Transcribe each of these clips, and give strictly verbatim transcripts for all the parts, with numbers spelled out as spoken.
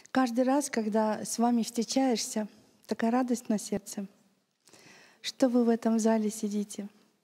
Каждый раз, когда с вами встречаешься, такая радость на сердце, что вы в этом зале сидите.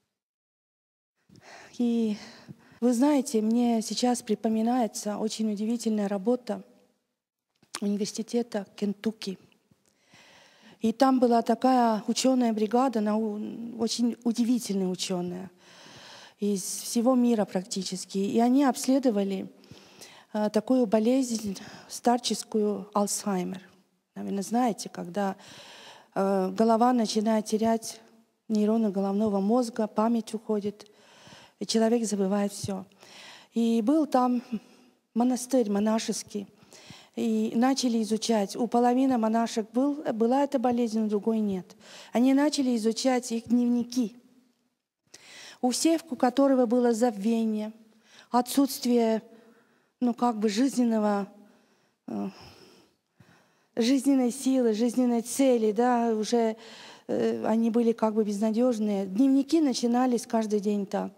И вы знаете, мне сейчас припоминается очень удивительная работа университета Кентукки. И там была такая ученая бригада, очень удивительная ученая из всего мира практически. И они обследовали такую болезнь, старческую Альцгеймер. Наверное, знаете, когда голова начинает терять нейроны головного мозга, память уходит, и человек забывает все. И был там монастырь монашеский, и начали изучать. У половины монашек был, была эта болезнь, у другой нет. Они начали изучать их дневники. У всех, у которого было забвение, отсутствие, ну, как бы жизненного, э, жизненной силы, жизненной цели, да, уже э, они были как бы безнадежные. Дневники начинались каждый день так.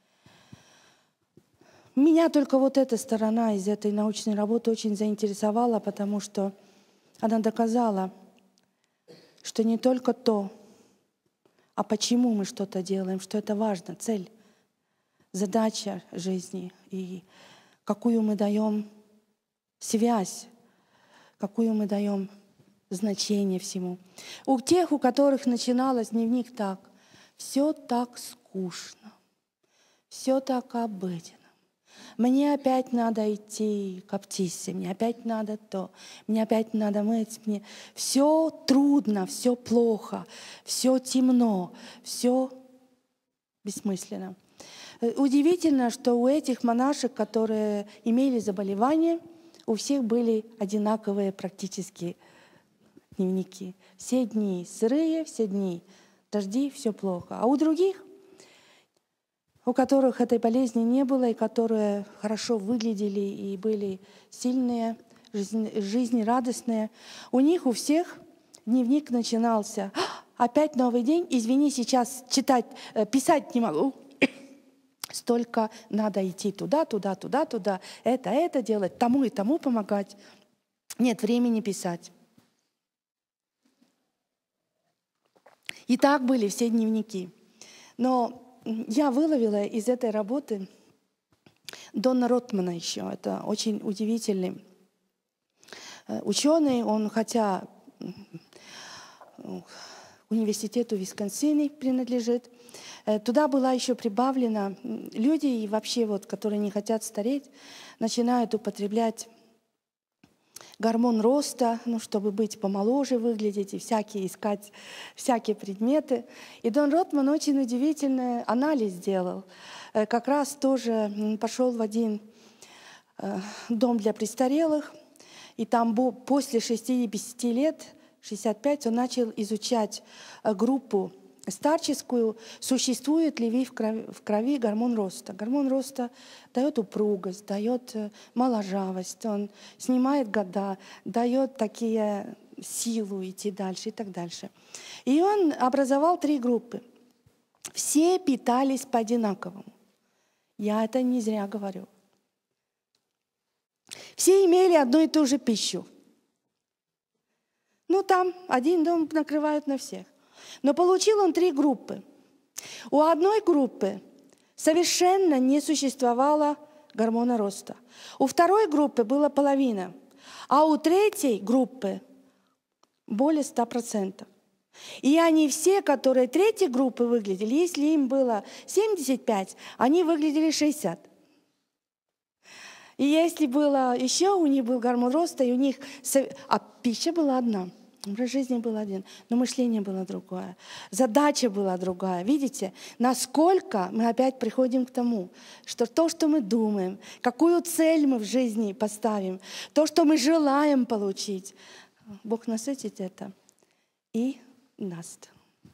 Меня только вот эта сторона из этой научной работы очень заинтересовала, потому что она доказала, что не только то, а почему мы что-то делаем, что это важно, цель, задача жизни и какую мы даем связь, какую мы даем значение всему. У тех, у которых начиналось дневник так: все так скучно, все так обыденно. Мне опять надо идти к аптисе, мне опять надо то, мне опять надо мыть, мне все трудно, все плохо, все темно, все бессмысленно. Удивительно, что у этих монашек, которые имели заболевания, у всех были одинаковые практически дневники. Все дни сырые, все дни дожди, все плохо. А у других, у которых этой болезни не было, и которые хорошо выглядели и были сильные, жизнерадостные, у них у всех дневник начинался: опять новый день, извини, сейчас читать, писать не могу. Столько надо идти туда, туда, туда, туда, это, это делать, тому и тому помогать. Нет времени писать. И так были все дневники. Но я выловила из этой работы Дона Ротмана еще. Это очень удивительный ученый. Он, хотя университету Висконсина принадлежит, туда была еще прибавлена люди, и вообще, вот, которые не хотят стареть, начинают употреблять гормон роста, ну, чтобы быть помоложе выглядеть и всякие искать всякие предметы. И Дон Ротман очень удивительный анализ сделал. Как раз тоже пошел в один дом для престарелых, и там после шестидесяти лет, шестьдесят пять, он начал изучать группу старческую, существует ли в крови, в крови гормон роста. Гормон роста дает упругость, дает моложавость, он снимает года, дает такие силу идти дальше и так дальше. И он образовал три группы. Все питались по-одинаковому. Я это не зря говорю. Все имели одну и ту же пищу. Ну, там один дом накрывают на всех. Но получил он три группы. У одной группы совершенно не существовало гормона роста. У второй группы была половина, а у третьей группы более ста процентов. И они все, которые третьей группы выглядели, если им было семьдесят пять, они выглядели шестьдесят. И если было еще, у них был гормон роста, и у них... А пища была одна. Образ жизни был один, но мышление было другое, задача была другая. Видите, насколько мы опять приходим к тому, что то, что мы думаем, какую цель мы в жизни поставим, то, что мы желаем получить, Бог насытит это и даст.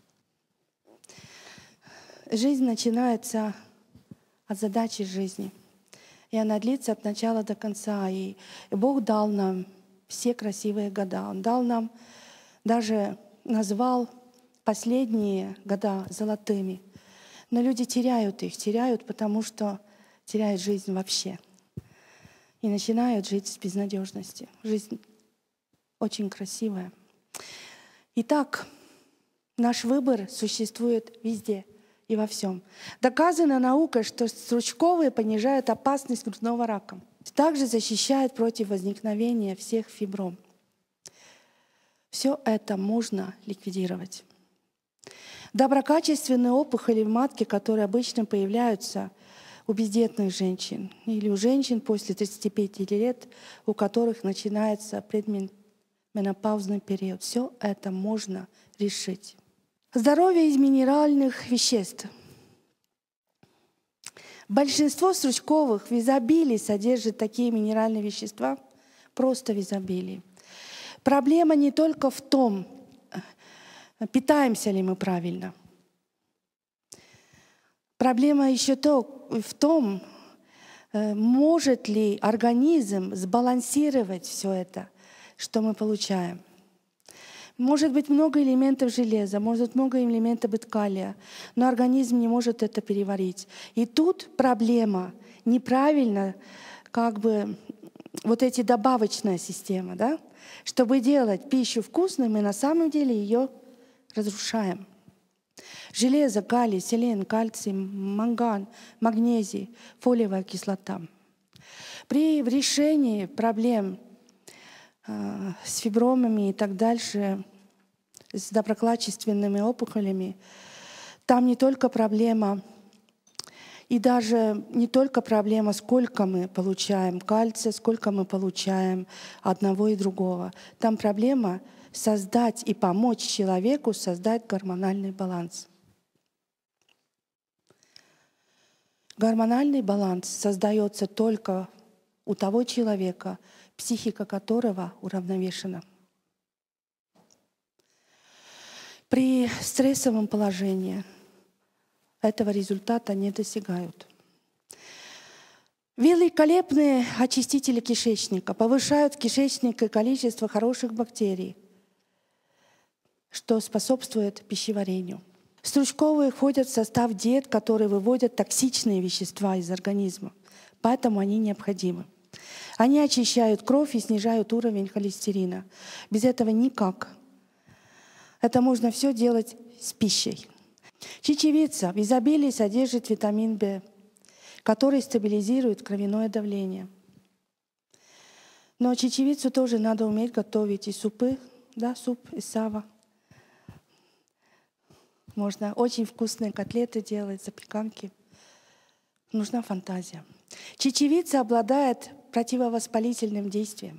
Жизнь начинается от задачи жизни, и она длится от начала до конца. И Бог дал нам все красивые года. Он дал нам, даже назвал последние года золотыми. Но люди теряют их, теряют, потому что теряют жизнь вообще. И начинают жить с безнадежности. Жизнь очень красивая. Итак, наш выбор существует везде и во всем. Доказано наукой, что стручковые понижают опасность грудного рака. Также защищают против возникновения всех фибром. Все это можно ликвидировать. Доброкачественные опухоли в матке, которые обычно появляются у бездетных женщин или у женщин после тридцати пяти лет, у которых начинается предменопаузный период. Все это можно решить. Здоровье из минеральных веществ. Большинство стручковых в изобилии содержит такие минеральные вещества, просто в изобилии. Проблема не только в том, питаемся ли мы правильно. Проблема еще то, в том, может ли организм сбалансировать все это, что мы получаем. Может быть много элементов железа, может быть много элементов быть калия, но организм не может это переварить. И тут проблема неправильно, как бы вот эти добавочная система, да? Чтобы делать пищу вкусной, мы на самом деле ее разрушаем. Железо, калий, селен, кальций, манган, магнезий, фолиевая кислота. При решении проблем э, с фибромами и так дальше, с доброкачественными опухолями, там не только проблема, и даже не только проблема, сколько мы получаем кальция, сколько мы получаем одного и другого. Там проблема создать и помочь человеку создать гормональный баланс. Гормональный баланс создается только у того человека, психика которого уравновешена. При стрессовом положении этого результата не достигают. Великолепные очистители кишечника повышают в кишечнике количество хороших бактерий, что способствует пищеварению. Стручковые входят в состав диет, которые выводят токсичные вещества из организма, поэтому они необходимы. Они очищают кровь и снижают уровень холестерина. Без этого никак. Это можно все делать с пищей. Чечевица в изобилии содержит витамин В, который стабилизирует кровяное давление. Но чечевицу тоже надо уметь готовить. И супы, да, суп из сава. Можно очень вкусные котлеты делать, запеканки. Нужна фантазия. Чечевица обладает противовоспалительным действием.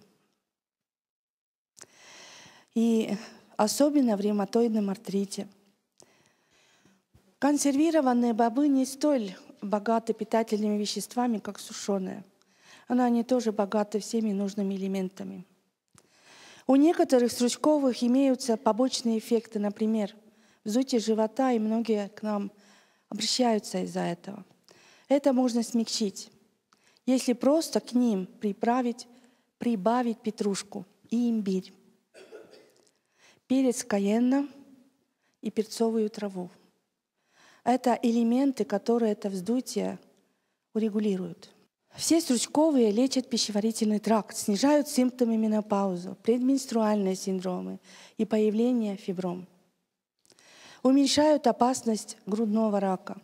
И особенно в ревматоидном артрите. Консервированные бобы не столь богаты питательными веществами, как сушеные. Но они тоже богаты всеми нужными элементами. У некоторых стручковых имеются побочные эффекты, например, вздутие живота, и многие к нам обращаются из-за этого. Это можно смягчить, если просто к ним приправить, прибавить петрушку и имбирь, перец каенна и перцовую траву. Это элементы, которые это вздутие урегулируют. Все стручковые лечат пищеварительный тракт, снижают симптомы менопаузы, предменструальные синдромы и появление фибром. Уменьшают опасность грудного рака,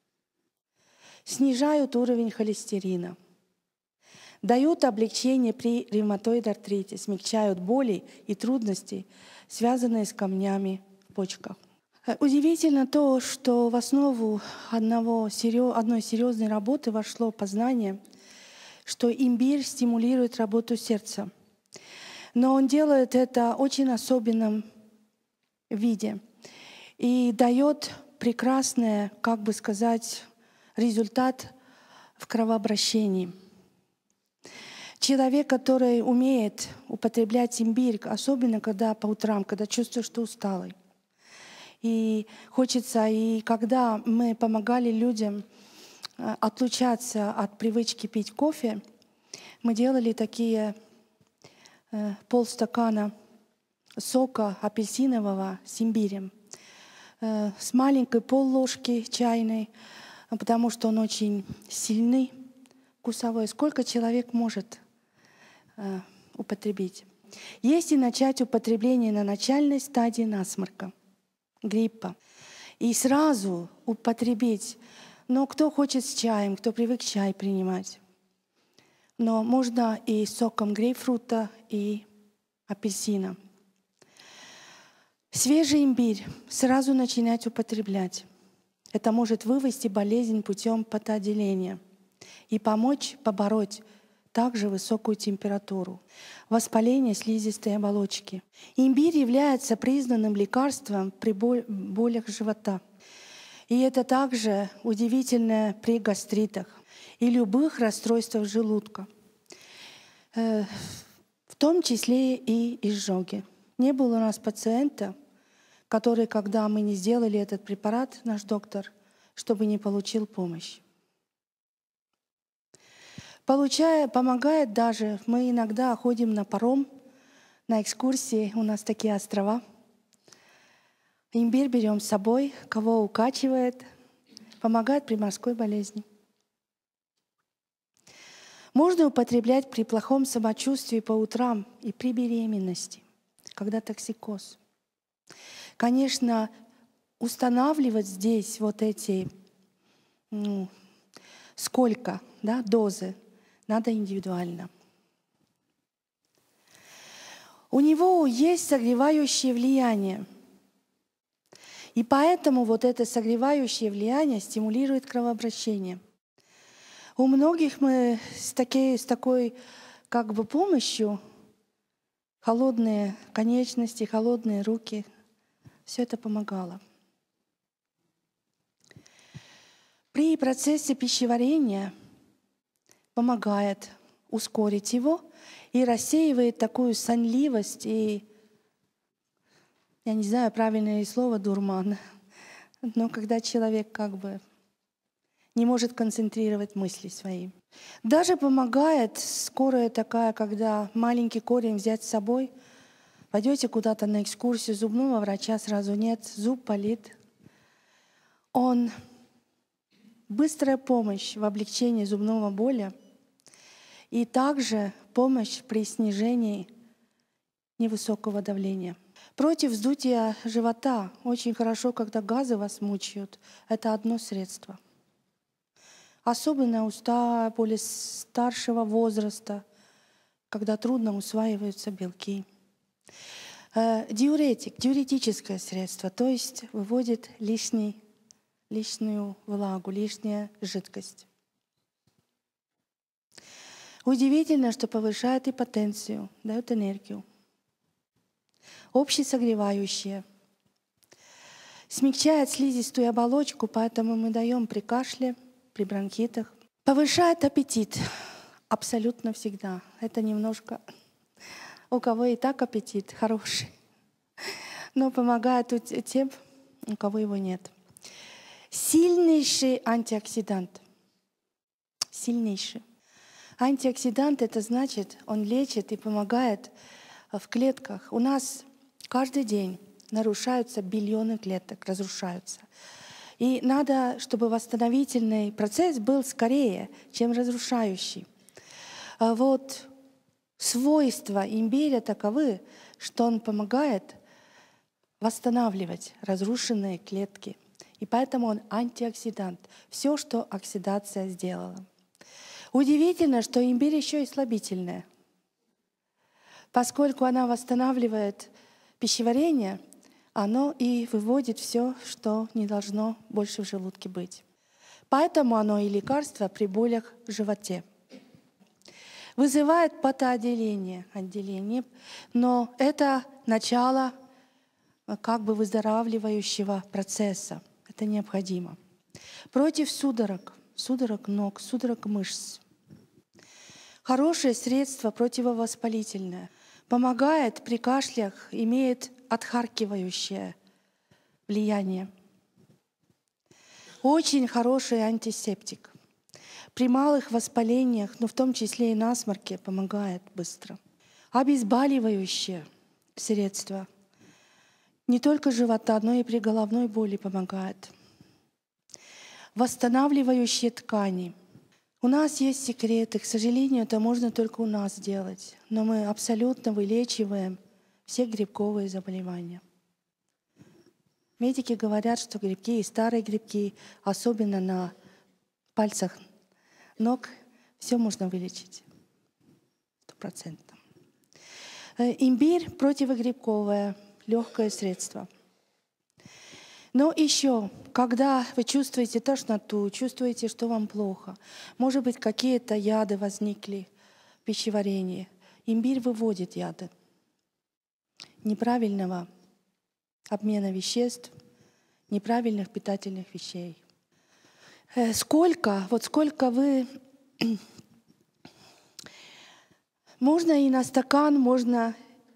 снижают уровень холестерина, дают облегчение при ревматоидном артрите, смягчают боли и трудности, связанные с камнями в почках. Удивительно то, что в основу одного, одной серьезной работы вошло познание, что имбирь стимулирует работу сердца. Но он делает это в очень особенном виде и дает прекрасный, как бы сказать, результат в кровообращении. Человек, который умеет употреблять имбирь, особенно когда по утрам, когда чувствуешь, что усталый, и хочется, и когда мы помогали людям отлучаться от привычки пить кофе, мы делали такие э, полстакана сока апельсинового с имбирем, э, с маленькой полложки чайной, потому что он очень сильный, вкусовой. Сколько человек может э, употребить? если начать употребление на начальной стадии насморка, гриппа, и сразу употребить, но кто хочет с чаем, кто привык чай принимать, но можно и соком грейпфрута, и апельсина. Свежий имбирь сразу начинать употреблять. Это может вывести болезнь путем потоотделения и помочь побороть также высокую температуру, воспаление слизистой оболочки. Имбирь является признанным лекарством при болях живота. И это также удивительно при гастритах и любых расстройствах желудка, в том числе и изжоги. Не было у нас пациента, который, когда мы не сделали этот препарат, наш доктор, чтобы не получил помощь. Получая, помогает даже, мы иногда ходим на паром, на экскурсии, у нас такие острова. Имбирь берем с собой, кого укачивает, помогает при морской болезни. Можно употреблять при плохом самочувствии по утрам и при беременности, когда токсикоз. Конечно, устанавливать здесь вот эти, ну, сколько, да, дозы, надо индивидуально. У него есть согревающее влияние. И поэтому вот это согревающее влияние стимулирует кровообращение. У многих мы с, такой, с такой как бы помощью, холодные конечности, холодные руки, все это помогало. При процессе пищеварения помогает ускорить его и рассеивает такую сонливость и, я не знаю, правильное ли слово, дурман, но когда человек как бы не может концентрировать мысли свои. Даже помогает скорая такая, когда маленький корень взять с собой, пойдете куда-то на экскурсию, зубного врача сразу нет, зуб болит. Он быстрая помощь в облегчении зубного боли и также помощь при снижении невысокого давления. Против вздутия живота очень хорошо, когда газы вас мучают. Это одно средство. Особенно у более старшего возраста, когда трудно усваиваются белки. Диуретик, диуретическое средство, то есть выводит лишний, лишнюю влагу, лишняя жидкость. Удивительно, что повышает и потенцию, дает энергию. Общесогревающее. Смягчает слизистую оболочку, поэтому мы даем при кашле, при бронхитах. Повышает аппетит абсолютно всегда. Это немножко у кого и так аппетит хороший, но помогает тем, у кого его нет. Сильнейший антиоксидант. Сильнейший. Антиоксидант — это значит, он лечит и помогает в клетках. У нас каждый день нарушаются биллионы клеток, разрушаются. И надо, чтобы восстановительный процесс был скорее, чем разрушающий. Вот свойства имбиря таковы, что он помогает восстанавливать разрушенные клетки. И поэтому он антиоксидант. Все, что оксидация сделала. Удивительно, что имбирь еще и слабительное. Поскольку она восстанавливает пищеварение, оно и выводит все, что не должно больше в желудке быть. Поэтому оно и лекарство при болях в животе. Вызывает потоотделение, отделение, но это начало как бы выздоравливающего процесса. Это необходимо. Против судорог, судорог ног, судорог мышц. Хорошее средство противовоспалительное. Помогает при кашлях, имеет отхаркивающее влияние. Очень хороший антисептик. При малых воспалениях, но в том числе и насморке, помогает быстро. Обезболивающее средство. Не только живота, но и при головной боли помогает. Восстанавливающие ткани. У нас есть секреты, к сожалению, это можно только у нас делать, но мы абсолютно вылечиваем все грибковые заболевания. Медики говорят, что грибки и старые грибки, особенно на пальцах ног, все можно вылечить. Сто процентов. Имбирь противогрибковое, легкое средство. Но еще, когда вы чувствуете тошноту, чувствуете, что вам плохо, может быть, какие-то яды возникли в пищеварении, имбирь выводит яды неправильного обмена веществ, неправильных питательных вещей. Сколько, вот сколько вы... Можно и на стакан, можно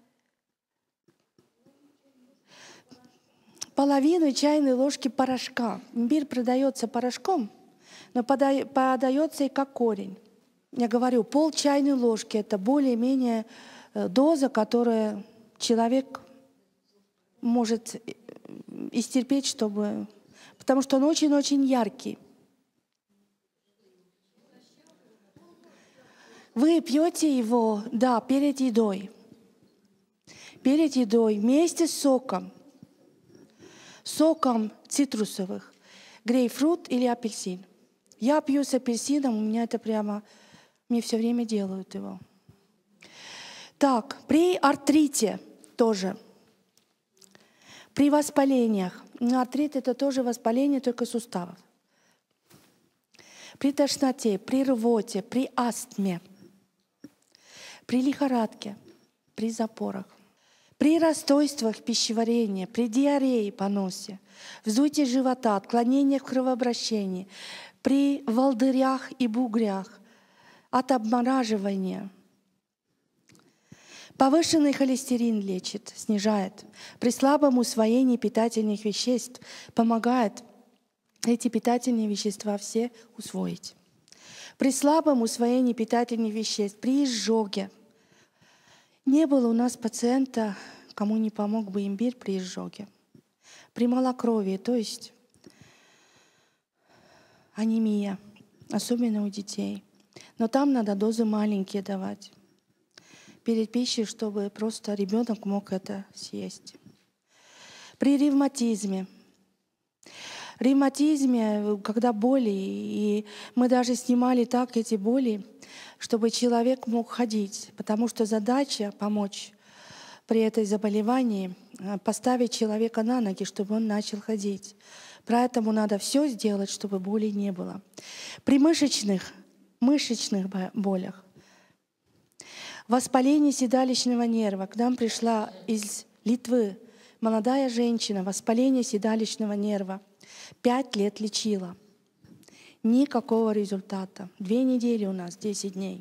половину чайной ложки порошка. Имбирь продается порошком, но подается и как корень. Я говорю, пол чайной ложки — это более-менее доза, которую человек может истерпеть, чтобы... потому что он очень-очень яркий. Вы пьете его, да, перед едой. Перед едой вместе с соком. Соком цитрусовых. Грейпфрут или апельсин. Я пью с апельсином, у меня это прямо... Мне все время делают его. Так, при артрите тоже. При воспалениях. Артрит — это тоже воспаление, только суставов. При тошноте, при рвоте, при астме. При лихорадке, при запорах, при расстройствах пищеварения, при диарее, поносе, вздутии живота, отклонениях в кровообращении, при волдырях и бугрях, от обмораживания. Повышенный холестерин лечит, снижает. При слабом усвоении питательных веществ помогает эти питательные вещества все усвоить. При слабом усвоении питательных веществ, при изжоге. Не было у нас пациента, кому не помог бы имбирь при изжоге. При малокровии, то есть анемия, особенно у детей. Но там надо дозы маленькие давать перед пищей, чтобы просто ребенок мог это съесть. При ревматизме. Ревматизме, когда боли, и мы даже снимали так эти боли, чтобы человек мог ходить, потому что задача помочь при этой заболевании поставить человека на ноги, чтобы он начал ходить. Поэтому надо все сделать, чтобы боли не было. При мышечных, мышечных болях, воспаление седалищного нерва. К нам пришла из Литвы молодая женщина, воспаление седалищного нерва. Пять лет лечила. Никакого результата. Две недели у нас, десять дней.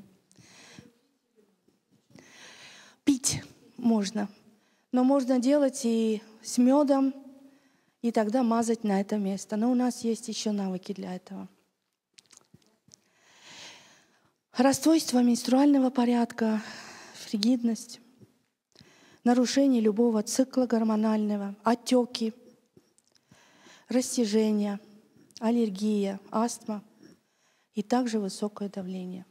Пить можно. Но можно делать и с медом, и тогда мазать на это место. Но у нас есть еще навыки для этого. Расстройство менструального порядка, фригидность, нарушение любого цикла гормонального, отеки, растяжение, аллергия, астма и также высокое давление.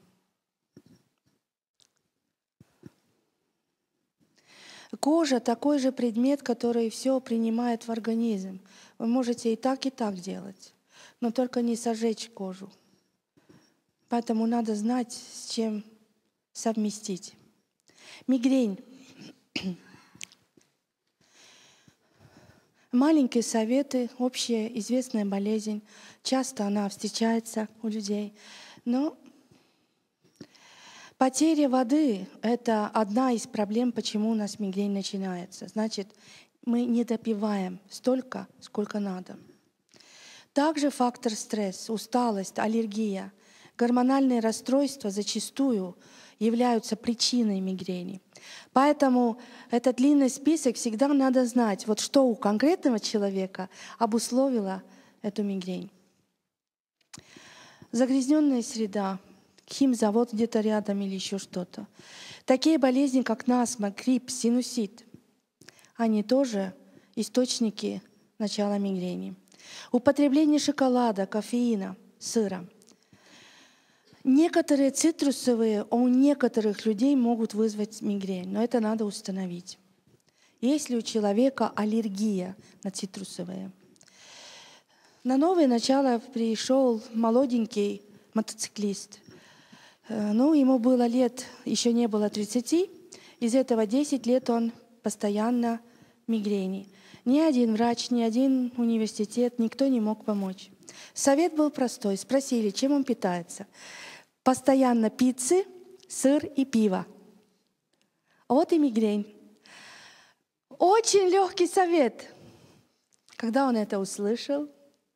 Кожа — такой же предмет, который все принимает в организм. Вы можете и так, и так делать, но только не сожечь кожу. Поэтому надо знать, с чем совместить. Мигрень. Маленькие советы, общая известная болезнь. Часто она встречается у людей. Но потеря воды — это одна из проблем, почему у нас мигрень начинается. Значит, мы не допиваем столько, сколько надо. Также фактор стресс, усталость, аллергия, гормональные расстройства зачастую являются причиной мигрени. Поэтому этот длинный список всегда надо знать, вот что у конкретного человека обусловило эту мигрень. Загрязненная среда, химзавод где-то рядом или еще что-то. Такие болезни, как насморк, грипп, синусит, они тоже источники начала мигрени. Употребление шоколада, кофеина, сыра. Некоторые цитрусовые у некоторых людей могут вызвать мигрень, но это надо установить. Если у человека аллергия на цитрусовые. На новое начало пришел молоденький мотоциклист. Ну, ему было лет, еще не было тридцати. Из этого десять лет он постоянно мигрени. Ни один врач, ни один университет, никто не мог помочь. Совет был простой. Спросили, чем он питается. Постоянно пиццы, сыр и пиво. Вот и мигрень. Очень легкий совет. Когда он это услышал,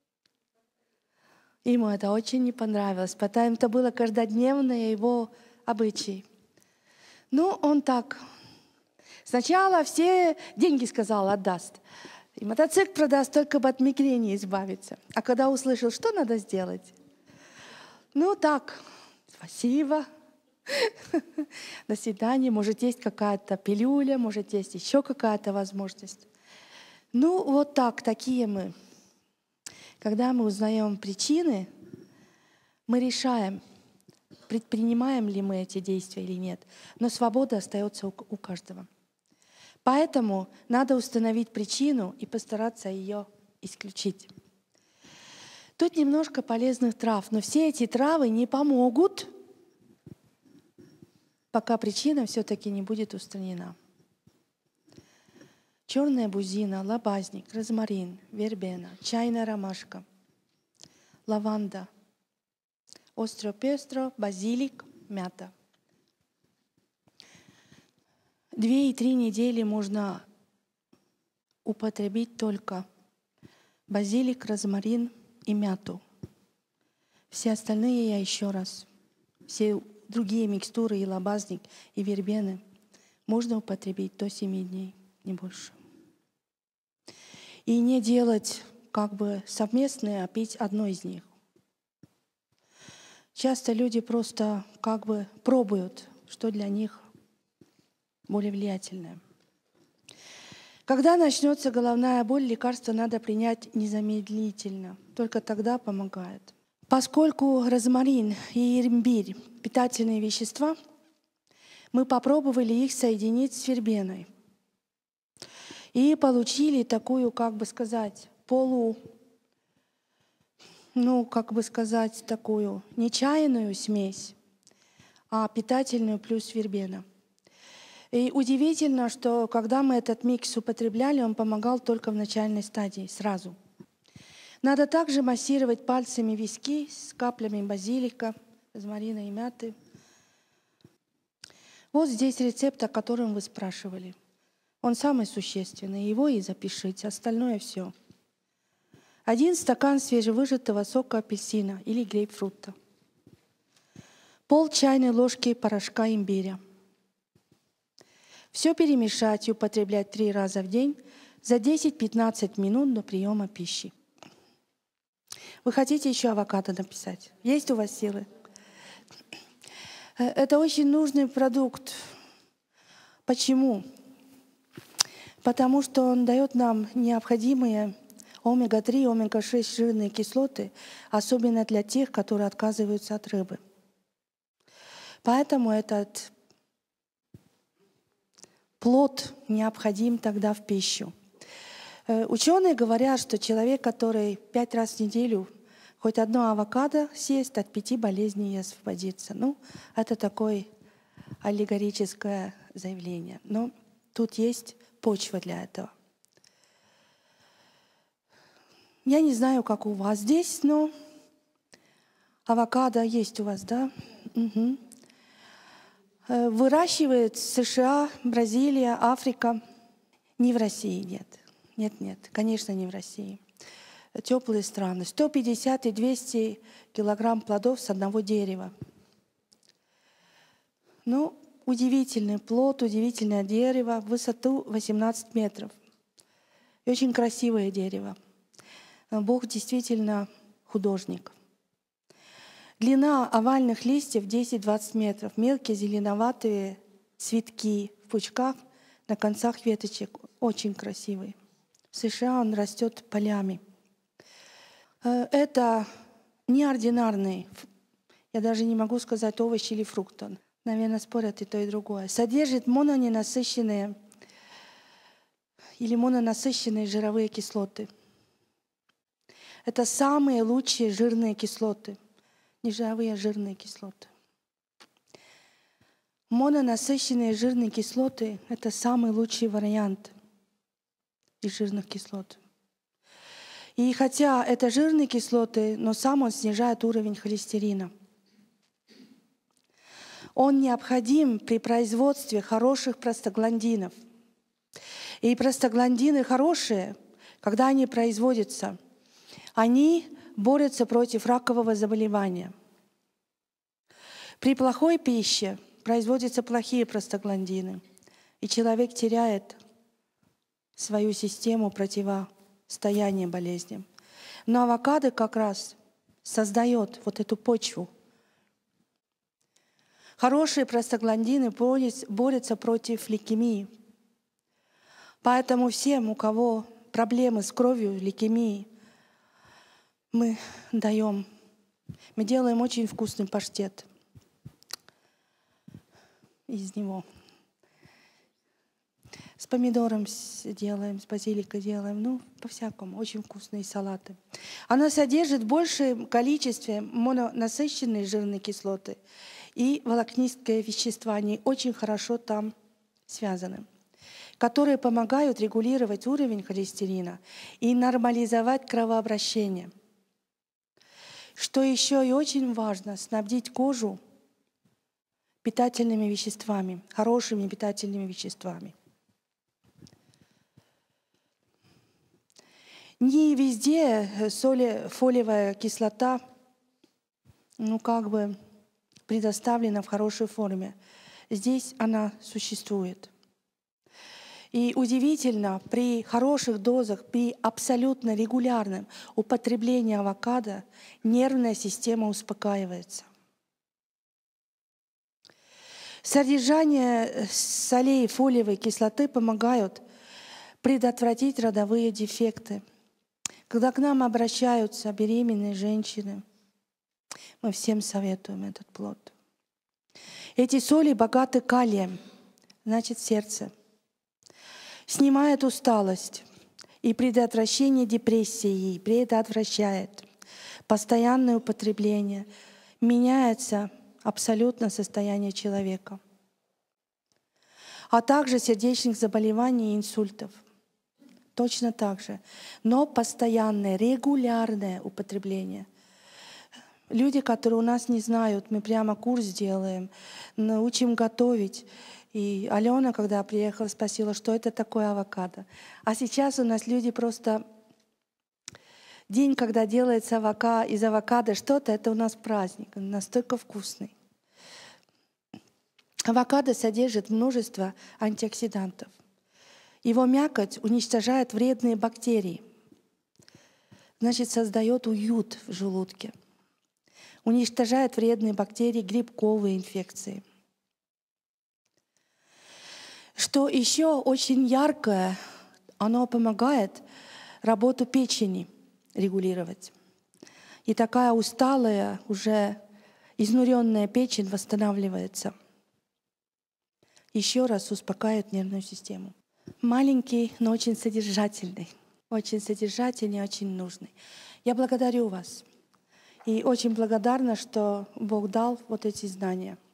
ему это очень не понравилось, потому что это было каждодневное его обычай. Ну, он так. Сначала все деньги, сказал, отдаст. И мотоцикл продаст, только бы от мигрени избавиться. А когда услышал, что надо сделать? Ну, так, спасибо. До свидания. Может, есть какая-то пилюля, может, есть еще какая-то возможность. Ну, вот так, такие мы. Когда мы узнаем причины, мы решаем, предпринимаем ли мы эти действия или нет. Но свобода остается у каждого. Поэтому надо установить причину и постараться ее исключить. Тут немножко полезных трав, но все эти травы не помогут, пока причина все-таки не будет устранена. Черная бузина, лобазник, розмарин, вербена, чайная ромашка, лаванда, остро-пестро, базилик, мята. Две и три недели можно употребить только базилик, розмарин и мяту. Все остальные я еще раз, все другие микстуры и лобазник, и вербены можно употребить до семи дней, не больше. И не делать как бы совместные, а пить одно из них. Часто люди просто как бы пробуют, что для них более влиятельное. Когда начнется головная боль, лекарство надо принять незамедлительно. Только тогда помогает. Поскольку розмарин и имбирь – питательные вещества, мы попробовали их соединить с вербеной. И получили такую, как бы сказать, полу, ну, как бы сказать, такую нечаянную смесь, а питательную плюс вербена. И удивительно, что когда мы этот микс употребляли, он помогал только в начальной стадии, сразу. Надо также массировать пальцами виски с каплями базилика, розмарина и мяты. Вот здесь рецепт, о котором вы спрашивали. Он самый существенный, его и запишите, остальное все. Один стакан свежевыжатого сока апельсина или грейпфрута. Пол чайной ложки порошка имбиря. Все перемешать и употреблять три раза в день за десять-пятнадцать минут до приема пищи. Вы хотите еще авокадо написать? Есть у вас силы? Это очень нужный продукт. Почему? Потому что он дает нам необходимые омега три, омега шесть жирные кислоты, особенно для тех, которые отказываются от рыбы. Поэтому этот плод необходим тогда в пищу. Ученые говорят, что человек, который пять раз в неделю хоть одно авокадо съест, от пяти болезней и освободится. Ну, это такое аллегорическое заявление. Но тут есть почва для этого. Я не знаю, как у вас здесь, но авокадо есть у вас, да? Угу. Выращивают США, Бразилия, Африка. Не в России, нет. Нет, нет, конечно, не в России. Теплые страны. сто пятьдесят и двести килограмм плодов с одного дерева. Ну, удивительный плод, удивительное дерево, в высоту восемнадцать метров. И очень красивое дерево. Бог действительно художник. Длина овальных листьев десять-двадцать метров. Мелкие зеленоватые цветки в пучках на концах веточек. Очень красивый. В США он растет полями. Это неординарный, Я даже не могу сказать овощ или фрукт. Он, наверное, спорят и то, и другое. Содержит мононенасыщенные или мононасыщенные жировые кислоты. Это самые лучшие жирные кислоты. Не жировые, а жирные кислоты. Мононасыщенные жирные кислоты — это самый лучший вариант из жирных кислот. И хотя это жирные кислоты, но сам он снижает уровень холестерина. Он необходим при производстве хороших простагландинов. И простагландины хорошие, когда они производятся, они борются против ракового заболевания. При плохой пище производятся плохие простагландины, и человек теряет свою систему противостояния болезням. Но авокадо как раз создает вот эту почву. Хорошие простагландины борются против лейкемии. Поэтому всем, у кого проблемы с кровью, лейкемией, мы даем, мы делаем очень вкусный паштет из него. С помидором делаем, с базиликой делаем, ну, по-всякому, очень вкусные салаты. Она содержит большее количество мононасыщенной жирной кислоты и волокнистые вещества, они очень хорошо там связаны, которые помогают регулировать уровень холестерина и нормализовать кровообращение. Что еще и очень важно, снабдить кожу питательными веществами, хорошими питательными веществами. Не везде соли, фолиевая кислота, ну, как бы предоставлена в хорошей форме. Здесь она существует. И удивительно, при хороших дозах, при абсолютно регулярном употреблении авокадо нервная система успокаивается. Содержание солей фолиевой кислоты помогают предотвратить родовые дефекты. Когда к нам обращаются беременные женщины, мы всем советуем этот плод. Эти соли богаты калием, значит, сердце. Снимает усталость и предотвращение депрессии, предотвращает постоянное употребление, меняется абсолютно состояние человека, а также сердечных заболеваний и инсультов. Точно так же. Но постоянное, регулярное употребление. Люди, которые у нас не знают, мы прямо курс делаем, научим готовить. И Алена, когда приехала, спросила, что это такое авокадо. А сейчас у нас люди просто... День, когда делается авокадо, из авокадо что-то, это у нас праздник. Он настолько вкусный. Авокадо содержит множество антиоксидантов. Его мякоть уничтожает вредные бактерии. Значит, создает уют в желудке. Уничтожает вредные бактерии, грибковые инфекции. Что еще очень яркое, оно помогает работу печени регулировать. И такая усталая, уже изнуренная печень восстанавливается. Еще раз успокаивает нервную систему. Маленький, но очень содержательный. Очень содержательный, очень нужный. Я благодарю вас. И очень благодарна, что Бог дал вот эти знания.